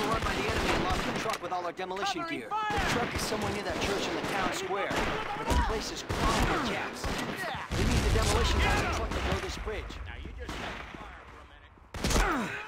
overrun by the enemy and lost the truck with all our demolition gear. The truck is somewhere near that church in the town square. But the place is crawling with Japs. We need the demolition guys and truck to blow this bridge. Now you just stand fire for a minute.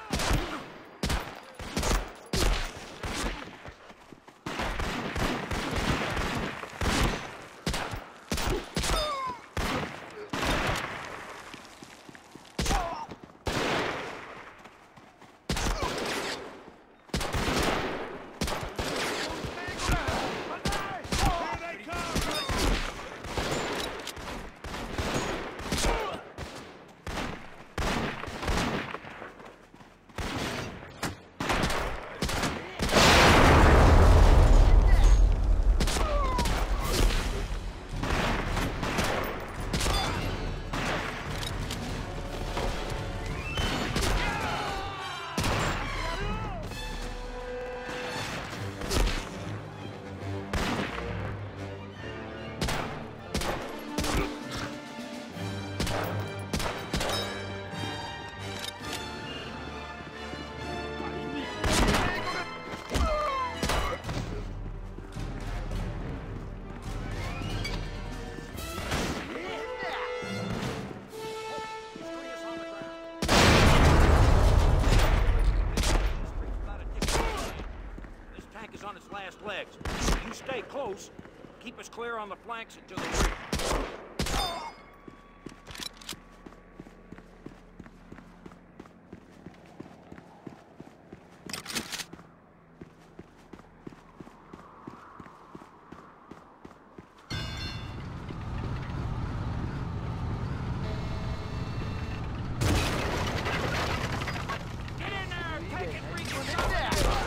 On its last legs. You stay close. Keep us clear on the flanks until the rear. Get in there! Take it, Rico!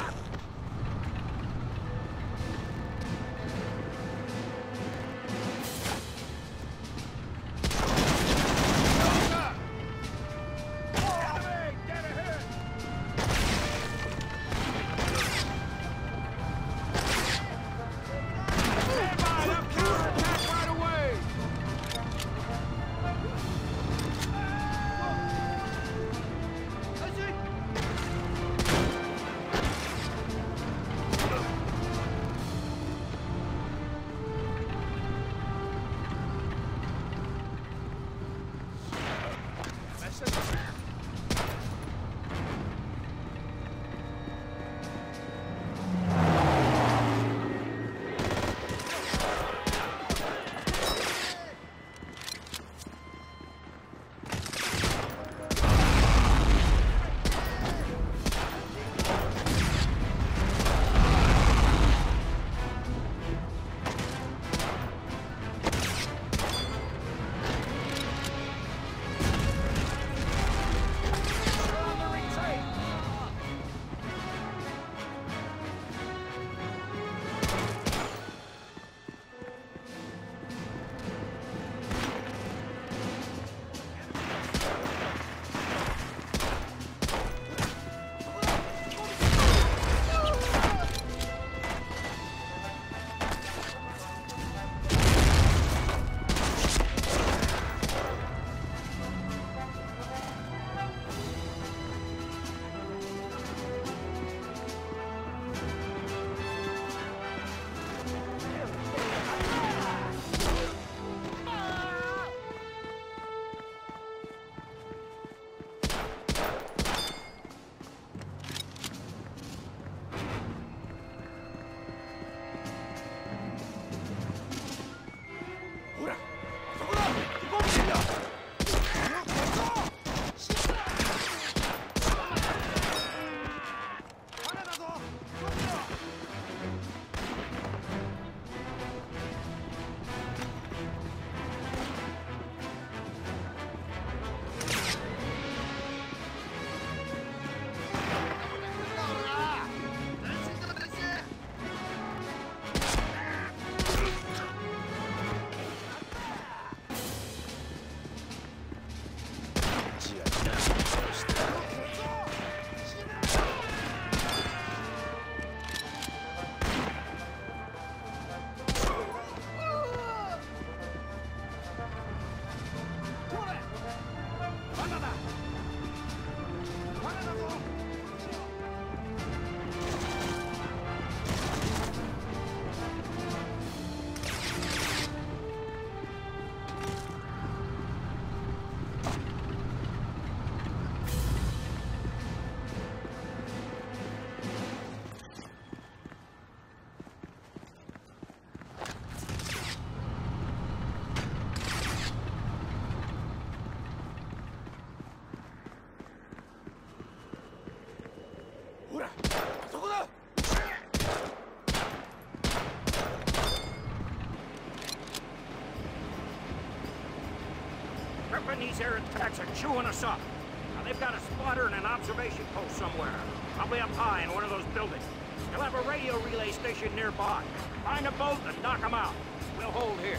These Aristocrats are chewing us up. Now, they've got a spotter and an observation post somewhere. Probably up high in one of those buildings. They'll have a radio relay station nearby. Find a boat and knock them out. We'll hold here.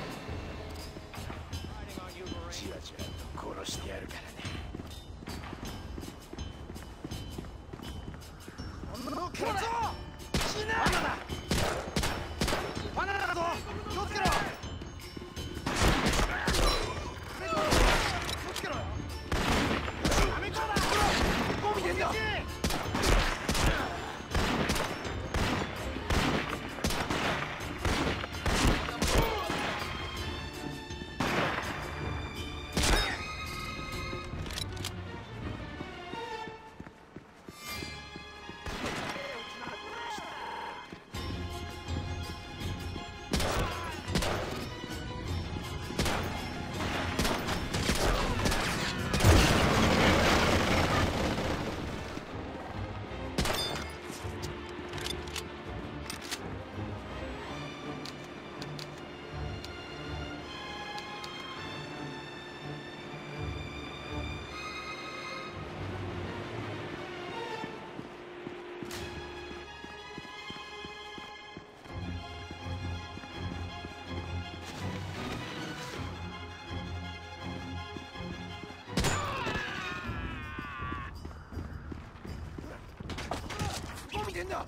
Riding on you, Marine. 殺してやるからね。 死ね！罠だぞ！気をつけろ！気をつけろよ！アメリカだ！どう見てんだ！どう見てんだ！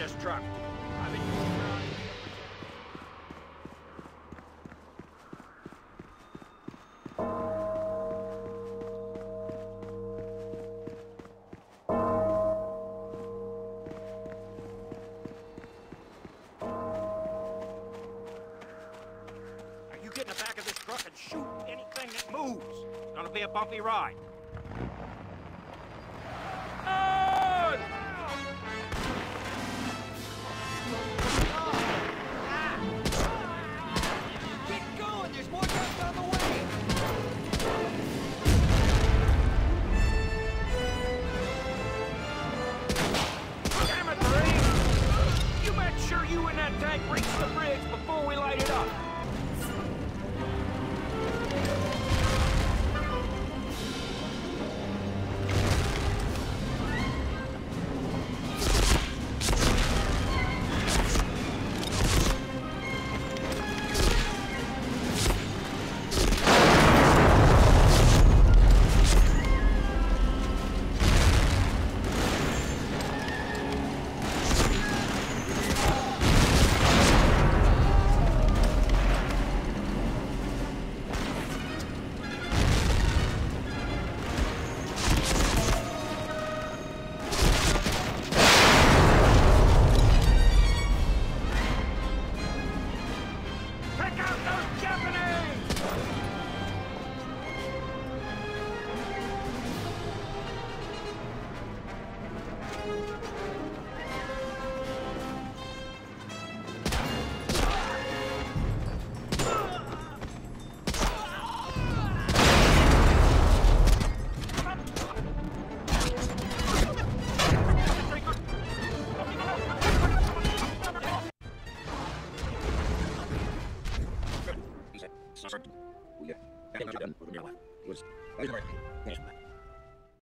this truck. I've been using it. Get in the back of this truck and shoot anything that moves. It's gonna be a bumpy ride. Oh! Keep going! There's more trucks on the way! Damn it, Marine! You make sure you and that tank reach the bridge before we light it up. Sergeant, we got done. It was